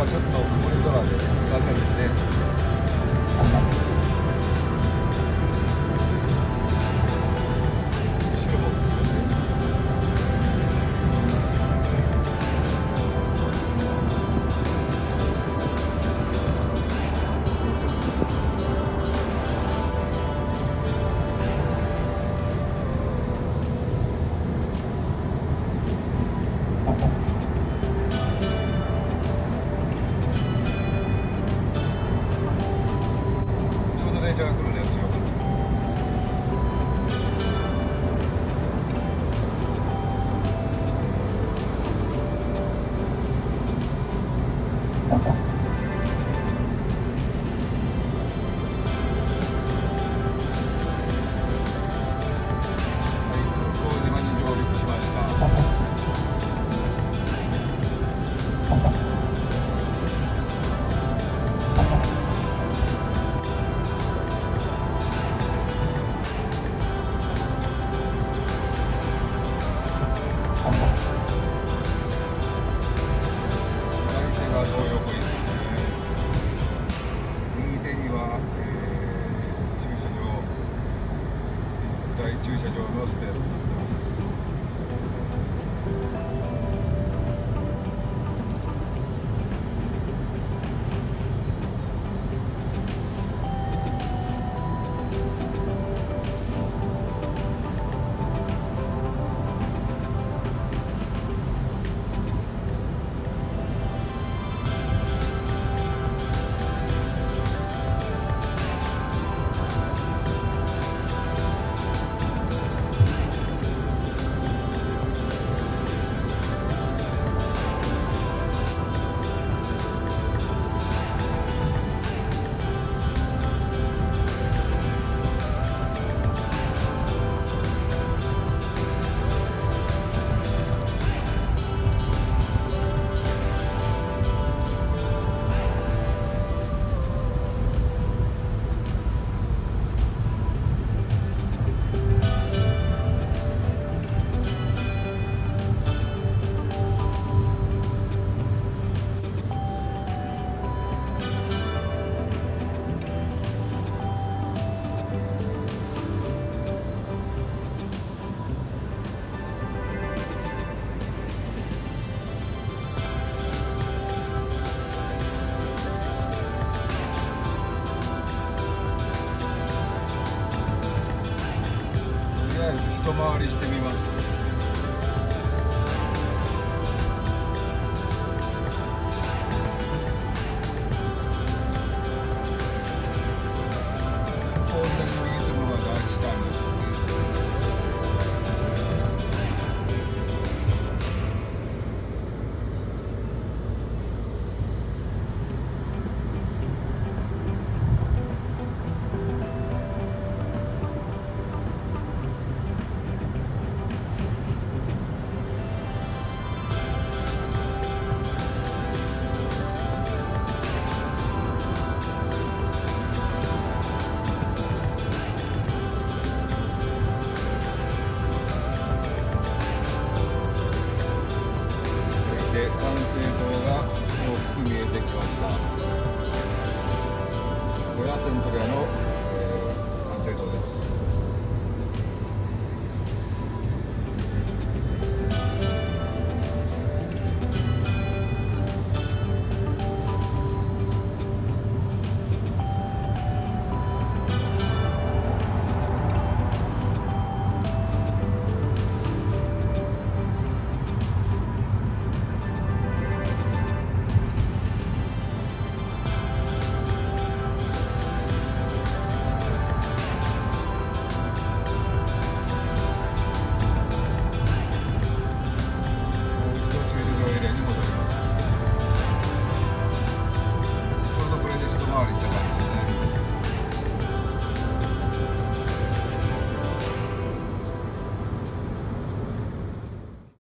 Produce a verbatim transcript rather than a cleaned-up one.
はちょっと曇り空で残念ですね。後ろも映してるね。電車が来るね、後ろから。はい、向島に上陸しました。大駐車場のスペースになってます。一回りしてみます。こんなにもいいのが第一タイム。完成塔が大きく見えてきました。これがセントレアの、えー、完成塔です。